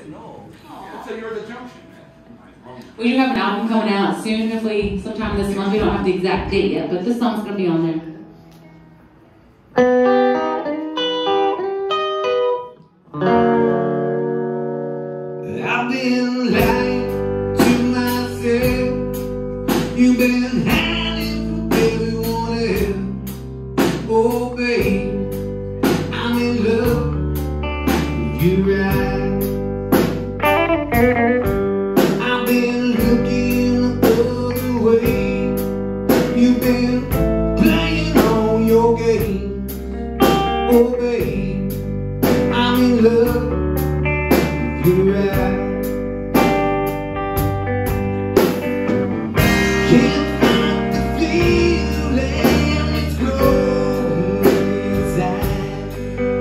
So you're the junction. We do have an album coming out soon, hopefully sometime this month. We don't have the exact date yet, but this song's going to be on there. I've been lying to myself. You've been hiding from everyone else. Oh, babe, I'm in love with you, right? I've been looking the other way. You've been playing on your game. Oh, babe, I'm in love with you, right? Can't find the feeling, it's growing inside.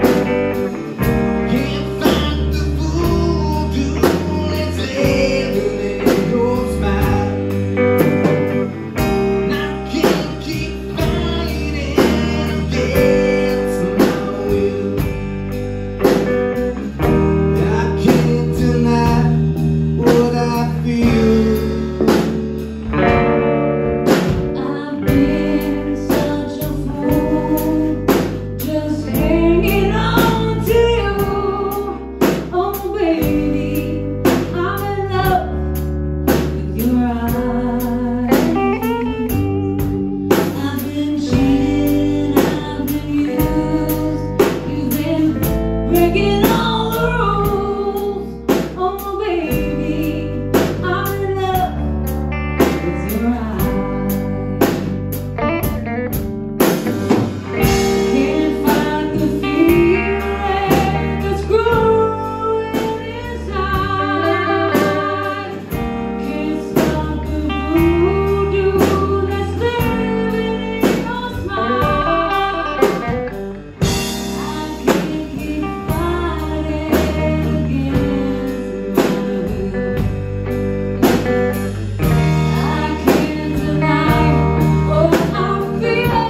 Can't find the voodoo, it's living in your smile. And I can't keep fighting against my will. I can't deny what I feel. I've been such a fool, just hanging on to you. Oh baby, I'm in love with your eyes. I've been cheated, I've been used. You've been breaking all the rules. Oh baby, I'm in love with your eyes. Can't find the feeling that's growing inside. Can't stop the voodoo that's living in your smile. I can't keep fighting against my will. I can't deny what I'm feeling.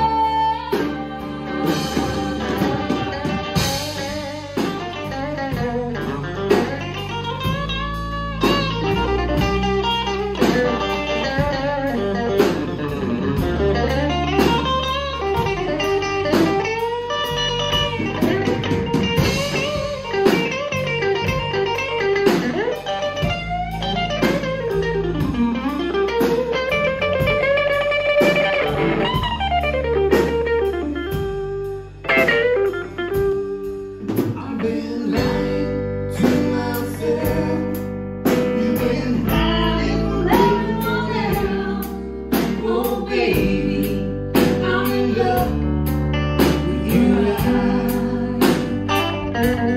I've been lying to myself. You've been hiding from everyone else. Oh, baby, I'm in love with you, right?